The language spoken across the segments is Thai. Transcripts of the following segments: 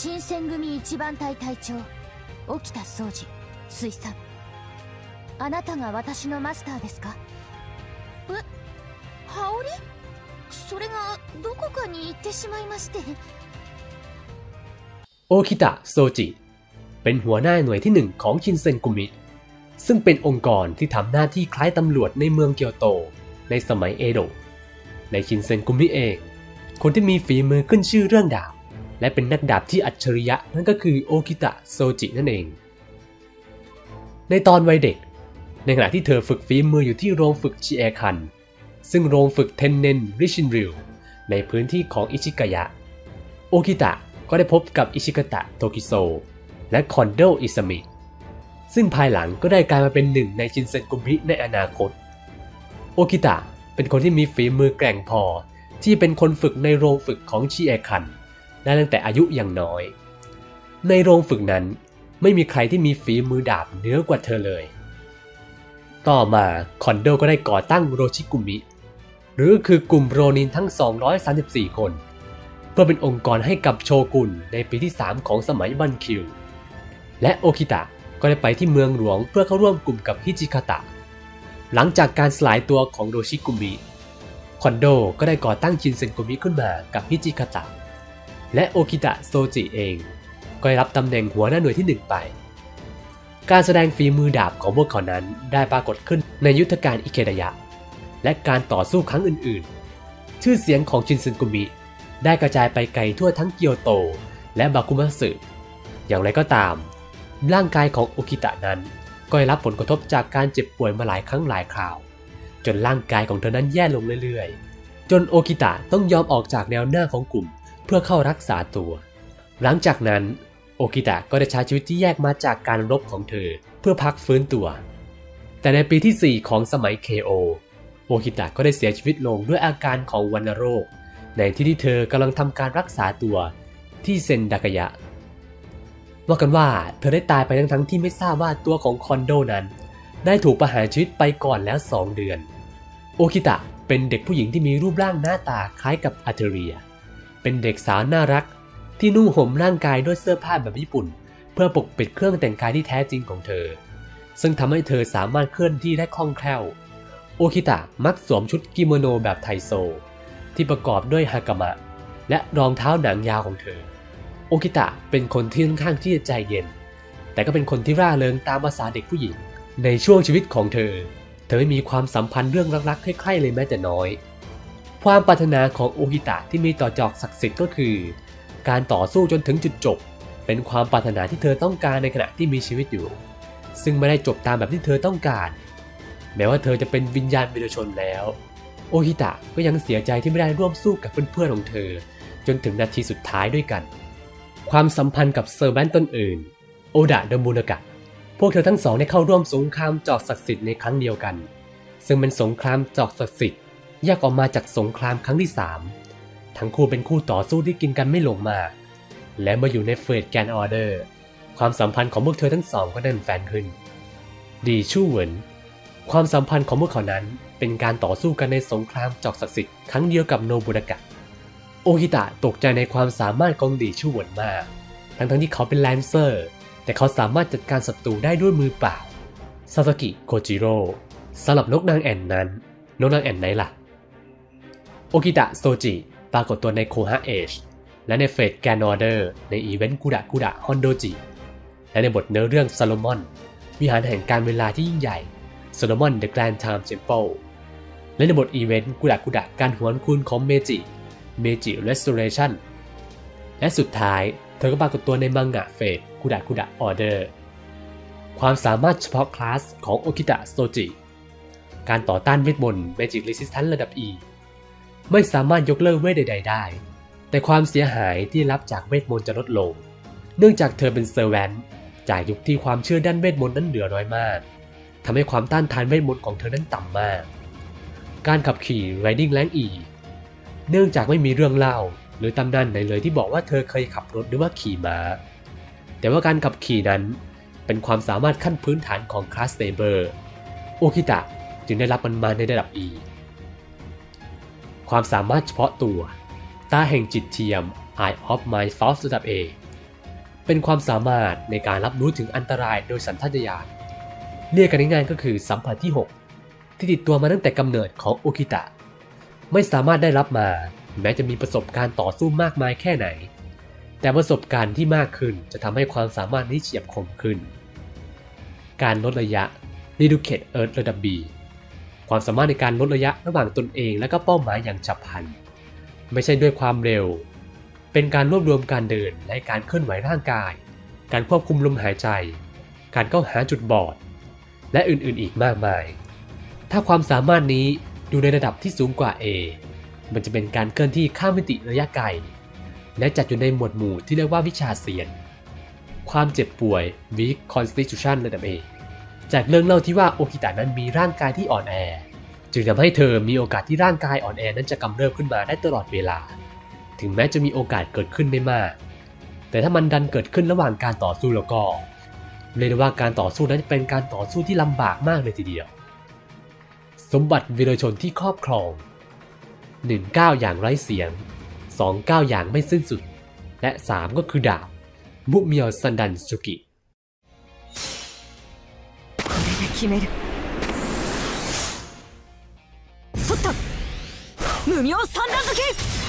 新選組一番隊隊長沖田総司水産。あなたが私のマスターですか？え、羽織？それがどこかに行ってしまいまして。 โอคิตะโซจิเป็นหัวหน้าหน่วยที่1ของชินเซ็นกุมิซึ่งเป็นองค์กรที่ทำหน้าที่คล้ายตำรวจในเมืองเกียวโตในสมัยเอโดะในชินเซ็นกุมิเองคนที่มีฝีมือขึ้นชื่อเรื่องดาบและเป็นนักดาบที่อัจฉริยะนั่นก็คือโอคิตะโซจินั่นเองในตอนวัยเด็กในขณะที่เธอฝึกฝีมืออยู่ที่โรงฝึกชิเอคันซึ่งโรงฝึกเทนเน็นริชินริวในพื้นที่ของอิชิกายะโอคิตะก็ได้พบกับอิชิกะตะโทคิโซและคอนโดอิซามิซึ่งภายหลังก็ได้กลายมาเป็นหนึ่งในชินเซ็นกุมิในอนาคตโอคิตะเป็นคนที่มีฝีมือแกร่งพอที่เป็นคนฝึกในโรงฝึกของชิเอคันได้ตั้งแต่อายุยังน้อยในโรงฝึกนั้นไม่มีใครที่มีฝีมือดาบเหนือกว่าเธอเลยต่อมาคอนโดก็ได้ก่อตั้งโรชิกุมิหรือคือกลุ่มโรนินทั้ง234คนเพื่อเป็นองค์กรให้กับโชกุนในปีที่3ของสมัยบันคิวและโอคิตะก็ได้ไปที่เมืองหลวงเพื่อเข้าร่วมกลุ่มกับฮิจิคาตะหลังจากการสลายตัวของโรชิกุมิคอนโดก็ได้ก่อตั้งชินเซ็นกุมิขึ้นมากับฮิจิคาตะและโอคิตะโซจิเองก็ได้รับตำแหน่งหัวหน้าหน่วยที่1ไปการแสดงฝีมือดาบของพวกเขานั้นได้ปรากฏขึ้นในยุทธการอิเคดายะและการต่อสู้ครั้งอื่นๆชื่อเสียงของชินเซ็นกุมิได้กระจายไปไกลทั่วทั้งเกียวโตและบาคุมัตสึอย่างไรก็ตามร่างกายของโอคิตะนั้นก็ได้รับผลกระทบจากการเจ็บป่วยมาหลายครั้งหลายคราวจนร่างกายของเธอนั้นแย่ลงเรื่อยๆจนโอคิตะต้องยอมออกจากแนวหน้าของกลุ่มเพื่อเข้ารักษาตัวหลังจากนั้นโอคิตะก็ได้ใช้ชีวิตที่แยกมาจากการรบของเธอเพื่อพักฟื้นตัวแต่ในปีที่4ของสมัย KO โอคิตะก็ได้เสียชีวิตลงด้วยอาการของวัณโรคในที่เธอกำลังทำการรักษาตัวที่เซนดากายะว่ากันว่าเธอได้ตายไปทั้งที่ไม่ทราบว่าตัวของคอนโดนั้นได้ถูกประหารชีวิตไปก่อนแล้ว2 เดือนโอคิตะเป็นเด็กผู้หญิงที่มีรูปร่างหน้าตาคล้ายกับอาเทเรียเป็นเด็กสาวน่ารักที่นุ่งห่มร่างกายด้วยเสื้อผ้าแบบญี่ปุ่นเพื่อปกปิดเครื่องแต่งกายที่แท้จริงของเธอซึ่งทำให้เธอสามารถเคลื่อนที่ได้คล่องแคล่วโอคิตะมักสวมชุดกิโมโนแบบไทโซที่ประกอบด้วยฮากามะและรองเท้าหนังยาวของเธอโอคิตะเป็นคนที่ค่อนข้างที่จะใจเย็นแต่ก็เป็นคนที่ร่าเริงตามภาษาเด็กผู้หญิงในช่วงชีวิตของเธอไม่มีความสัมพันธ์เรื่องรักๆใคร่ๆเลยแม้แต่น้อยความปรารถนาของโอคิตะที่มีต่อจอกศักดิ์สิทธิ์ก็คือการต่อสู้จนถึงจุดจบเป็นความปรารถนาที่เธอต้องการในขณะที่มีชีวิตอยู่ซึ่งไม่ได้จบตามแบบที่เธอต้องการแม้ว่าเธอจะเป็นวิญญาณวิรชนแล้วโอคิตะก็ยังเสียใจที่ไม่ได้ร่วมสู้กับเพื่อนๆของเธอจนถึงนาทีสุดท้ายด้วยกันความสัมพันธ์กับเซอร์แวนต์ตนอื่นโอดะเดมูนากะพวกเธอทั้งสองได้เข้าร่วมสงครามจอกศักดิ์สิทธิ์ในครั้งเดียวกันซึ่งเป็นสงครามจอกศักดิ์สิทธิ์แยกออกมาจากสงครามครั้งที่3ทั้งคู่เป็นคู่ต่อสู้ที่กินกันไม่ลงมาและเมื่ออยู่ในเฟสแกนออเดอร์ความสัมพันธ์ของพวกเธอทั้งสองก็ได้เป็นแฟนขึ้นดีชู่เหวินความสัมพันธ์ของพวกเขานั้นเป็นการต่อสู้กันในสงครามจอกศักดิ์สิทธิ์ครั้งเดียวกับโนบุนากะโอคิตะตกใจในความสามารถของดีชู่เหวินมากทั้งที่เขาเป็นแลนเซอร์แต่เขาสามารถจัดการศัตรูได้ด้วยมือเปล่าซาซากิโคจิโร่สำหรับนกนางแอ่นนั้นนกนางแอ่นไหนล่ะโอคิตะโซจิปรากฏตัวในโคฮะเอชและในเฟสแกนออเดอร์ในอีเวนต์กุดะฮอนโดจิและในบทเนื้อเรื่องซาโลมอนวิหารแห่งการเวลาที่ยิ่งใหญ่ซาโลมอนเดอะแกรนด์ไทม์เทมเพิลและในบทอีเวนต์กุดะการหวนคืนของเมจิเรสโตเรชั่นและสุดท้ายเธอก็ปรากฏตัวในมังงะเฟสกุดะออเดอร์ความสามารถเฉพาะคลาสของโอคิตะโซจิการต่อต้านเวทมนต์ Magic Resistance ระดับ E ไม่สามารถยกเลิกเวทใดๆได้แต่ความเสียหายที่รับจากเวทมนต์จะลดลงเนื่องจากเธอเป็นเซอร์แวนต์จากยุคที่ความเชื่อด้านเวทมนต์นั้นเหลือน้อยมากทำให้ความต้านทานเวทมนต์ของเธอนั้นต่ำมากการขับขี่ Riding Rank E เนื่องจากไม่มีเรื่องเล่าหรือตำนานไหนเลยที่บอกว่าเธอเคยขับรถหรือว่าขี่ม้าแต่ว่าการขับขี่นั้นเป็นความสามารถขั้นพื้นฐานของคลาสเซเบอร์โอคิตะจึงได้รับมันมาในระดับ E ความสามารถเฉพาะตัวตาแห่งจิตเทียม Eye of My Thoughts ระดับ A เป็นความสามารถในการรับรู้ถึงอันตรายโดยสัญชาตญาณเรียกกันง่ายๆก็คือสัมผัสที่ 6ที่ติดตัวมาตั้งแต่กำเนิดของโอคิตะไม่สามารถได้รับมาแม้จะมีประสบการณ์ต่อสู้มากมายแค่ไหนแต่ประสบการณ์ที่มากขึ้นจะทำให้ความสามารถนี้เฉียบคมขึ้นการลดระยะ Reduced Earth ระดับ B ความสามารถในการลดระยะระหว่างตนเองและก็เป้าหมายอย่างฉับพลันไม่ใช่ด้วยความเร็วเป็นการรวบรวมการเดินและการเคลื่อนไหวร่างกายการควบคุมลมหายใจการเข้าหาจุดบอดและอื่นๆอีกมากมายถ้าความสามารถนี้อยู่ในระดับที่สูงกว่า A มันจะเป็นการเคลื่อนที่ข้ามมิติระยะไกลและจัดอยู่ในหมวดหมู่ที่เรียกว่าวิชาเซียนความเจ็บป่วย Weak Constitution ระดับ A จากเรื่องเล่าที่ว่าโอคิตะนั้นมีร่างกายที่อ่อนแอจึงทำให้เธอมีโอกาสที่ร่างกายอ่อนแอนั้นจะกำเริบขึ้นมาได้ตลอดเวลาถึงแม้จะมีโอกาสเกิดขึ้นไม่มากแต่ถ้ามันดันเกิดขึ้นระหว่างการต่อสู้แล้วก็เรียกได้ว่าการต่อสู้นั้นเป็นการต่อสู้ที่ลำบากมากเลยทีเดียวสมบัติวีรชนที่ครอบครอง 1 ก้าวอย่างไร้เสียง 2 ก้าวอย่างไม่สิ้นสุดและ 3 ก็คือดาบมุเมียวซันดันสุกิ無名三段突き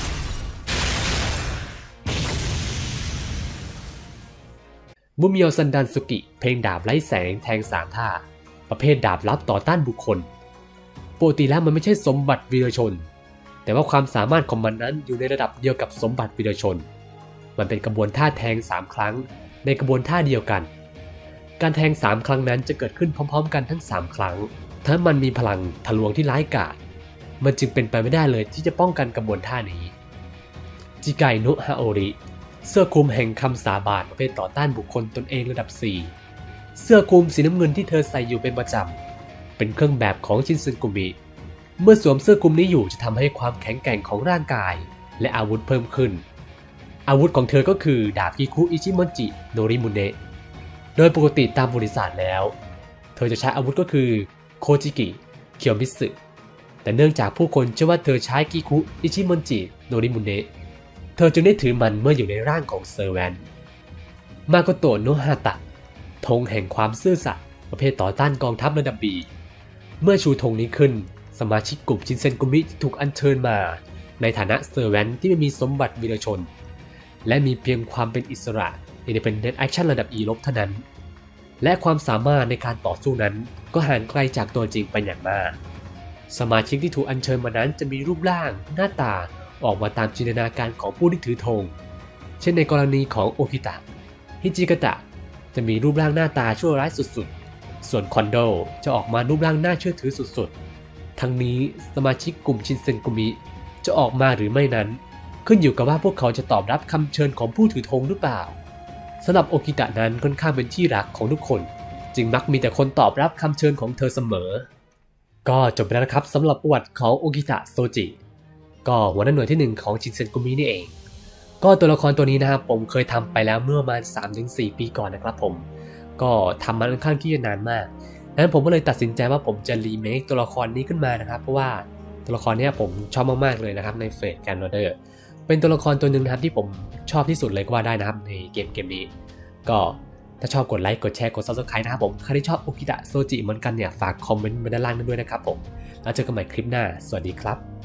มุเมียวซันดันสุกิเพลงดาบไร้แสงแทง3 ท่าประเภทดาบลับต่อต้านบุคคลปกติแล้วมันไม่ใช่สมบัติวีรชนแต่ว่าความสามารถของมันนั้นอยู่ในระดับเดียวกับสมบัติวีรชนมันเป็นกระบวนท่าแทง3 ครั้งในกระบวนท่าเดียวกันการแทง3 ครั้งนั้นจะเกิดขึ้นพร้อมๆกันทั้ง3 ครั้งถ้ามันมีพลังทะลวงที่ร้ายกาจมันจึงเป็นไปไม่ได้เลยที่จะป้องกันกระบวนท่านี้จิไกโนะฮาโอริเสื้อคลุมแห่งคำสาบานประเภทต่อต้านบุคคลตนเองระดับ 4เสื้อคลุมสีน้ำเงินที่เธอใส่อยู่เป็นประจำเป็นเครื่องแบบของชินเซนกุมิเมื่อสวมเสื้อคลุมนี้อยู่จะทำให้ความแข็งแกร่งของร่างกายและอาวุธเพิ่มขึ้นอาวุธของเธอก็คือดาบกิคุอิชิมอนจิโนริมุเนะโดยปกติตามบริษัทแล้วเธอจะใช้อาวุธก็คือโคจิกิเคียวมิสึแต่เนื่องจากผู้คนเชื่อว่าเธอใช้กิคุอิชิมอนจิโนริมุเนะเธอจึงได้ถือมันเมื่ออยู่ในร่างของเซอร์แวนมาโกโตะโนะฮาตะธงแห่งความซื่อสัตย์ประเภทต่อต้านกองทัพระดับ B เมื่อชูธงนี้ขึ้นสมาชิกกลุ่มชินเซนกุมิที่ถูกอัญเชิญมาในฐานะเซอร์แวนที่ไม่มีสมบัติวีรชนและมีเพียงความเป็นอิสระ Independent Action ระดับ E ลบเท่านั้นและความสามารถในการต่อสู้นั้นก็ห่างไกลจากตัวจริงไปอย่างมากสมาชิกที่ถูกอัญเชิญมานั้นจะมีรูปร่างหน้าตาออกมาตามจินตนาการของผู้ที่ถือธงเช่นในกรณีของโอคิตะฮิจิกะตะจะมีรูปร่างหน้าตาชั่วร้ายสุดๆส่วนคอนโดจะออกมารูปร่างน่าเชื่อถือสุดๆทั้งนี้สมาชิกกลุ่มชินเซนกุมิจะออกมาหรือไม่นั้นขึ้นอยู่กับว่าพวกเขาจะตอบรับคำเชิญของผู้ถือธงหรือเปล่าสำหรับโอคิตะนั้นค่อนข้างเป็นที่รักของทุกคนจึงมักมีแต่คนตอบรับคำเชิญของเธอเสมอก็จบไปแล้วนะครับสำหรับประวัติของโอคิตะโซจิก็หัวหน้าหน่วยที่1ของชินเซนกุมินี่เองก็ตัวละครตัวนี้นะครับผมเคยทำไปแล้วเมื่อประมาณ 3-4 ปีก่อนนะครับผมก็ทำมาค่อนข้างที่จะนานมากดังนั้นผมก็เลยตัดสินใจว่าผมจะรีเมคตัวละครนี้ขึ้นมานะครับเพราะว่าตัวละครนี้ผมชอบมากๆเลยนะครับในเฟสแกนโรเดอร์เป็นตัวละครตัวหนึ่งนะครับที่ผมชอบที่สุดเลยก็ว่าได้นะครับในเกมนี้ก็ถ้าชอบกดไลค์กดแชร์กด Subscribe นะครับผมใครที่ชอบโอคิตะโซจิเหมือนกันเนี่ยฝากคอมเมนต์มาด้านล่างด้วยนะครับผมแล้วเจอกันใหม่คลิปหน้าสวัสดีครับ